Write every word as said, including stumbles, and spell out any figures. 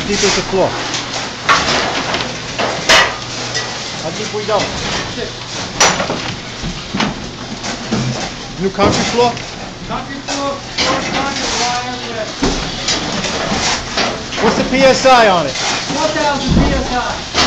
deep is the floor? How deep we go? Six. New concrete floor? Concrete floor, floor concrete wire, yeah. What's the P S I on it? four thousand P S I.